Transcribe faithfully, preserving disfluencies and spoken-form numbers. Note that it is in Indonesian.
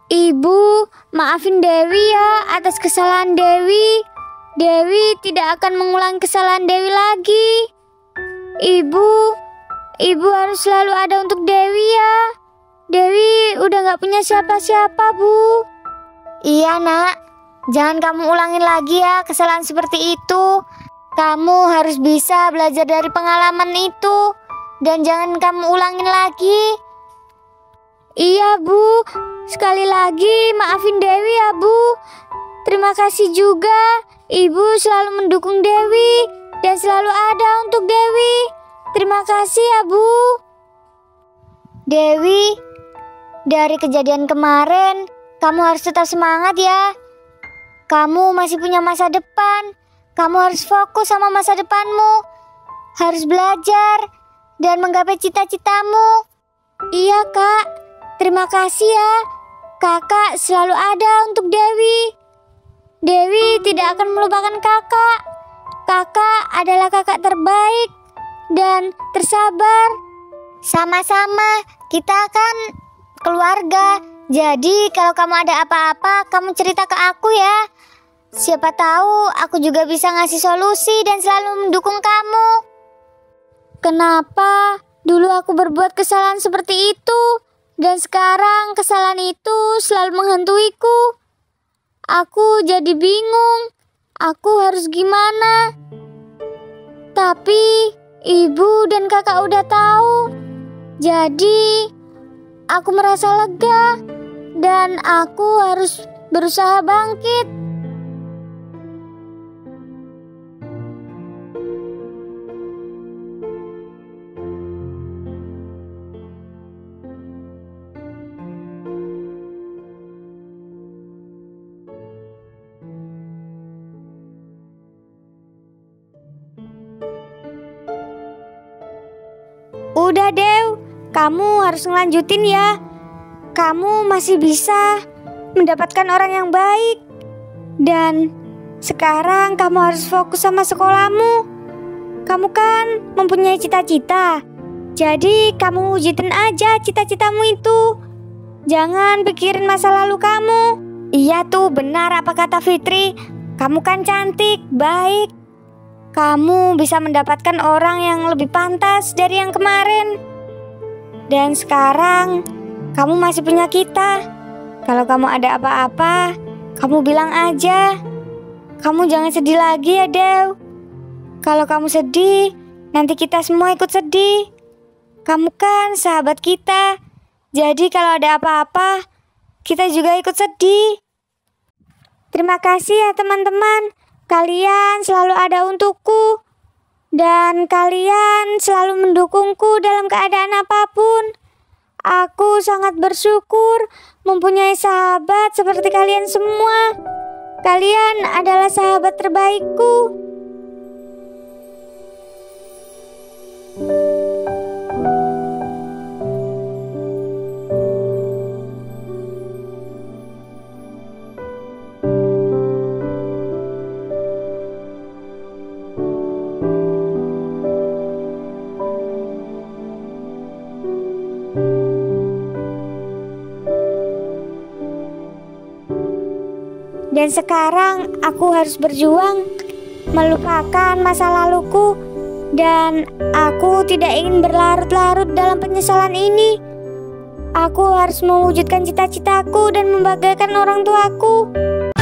Ibu, maafin Dewi ya atas kesalahan Dewi. Dewi tidak akan mengulangi kesalahan Dewi lagi. Ibu, Ibu harus selalu ada untuk Dewi ya. Dewi udah gak punya siapa-siapa, Bu. Iya, Nak. Jangan kamu ulangin lagi ya kesalahan seperti itu. Kamu harus bisa belajar dari pengalaman itu. Dan jangan kamu ulangin lagi. Iya, Bu. Sekali lagi maafin Dewi ya, Bu. Terima kasih juga. Ibu selalu mendukung Dewi dan selalu ada untuk Dewi. Terima kasih ya, Bu. Dewi, dari kejadian kemarin, kamu harus tetap semangat ya. Kamu masih punya masa depan. Kamu harus fokus sama masa depanmu. Harus belajar dan menggapai cita-citamu. Iya, Kak. Terima kasih ya. Kakak selalu ada untuk Dewi. Dewi tidak akan melupakan kakak. Kakak adalah kakak terbaik dan tersabar. Sama-sama, kita kan keluarga. Jadi kalau kamu ada apa-apa, kamu cerita ke aku ya. Siapa tahu aku juga bisa ngasih solusi dan selalu mendukung kamu. Kenapa dulu aku berbuat kesalahan seperti itu? Dan sekarang kesalahan itu selalu menghantuiku. Aku jadi bingung. Aku harus gimana? Tapi ibu dan kakak udah tahu. Jadi aku merasa lega. Dan aku harus berusaha bangkit. Udah, Dew, kamu harus ngelanjutin ya. Kamu masih bisa mendapatkan orang yang baik. Dan sekarang kamu harus fokus sama sekolahmu. Kamu kan mempunyai cita-cita. Jadi kamu wujudin aja cita-citamu itu. Jangan pikirin masa lalu kamu. Iya tuh, benar apa kata Fitri. Kamu kan cantik, baik. Kamu bisa mendapatkan orang yang lebih pantas dari yang kemarin. Dan sekarang kamu masih punya kita. Kalau kamu ada apa-apa, kamu bilang aja. Kamu jangan sedih lagi ya, Dew. Kalau kamu sedih, nanti kita semua ikut sedih. Kamu kan sahabat kita. Jadi kalau ada apa-apa, kita juga ikut sedih. Terima kasih ya teman-teman. Kalian selalu ada untukku. Dan kalian selalu mendukungku dalam keadaan apapun. Aku sangat bersyukur mempunyai sahabat seperti kalian semua. Kalian adalah sahabat terbaikku. Dan sekarang aku harus berjuang melupakan masa laluku. Dan aku tidak ingin berlarut-larut dalam penyesalan ini. Aku harus mewujudkan cita-citaku dan membahagiakan orang tuaku.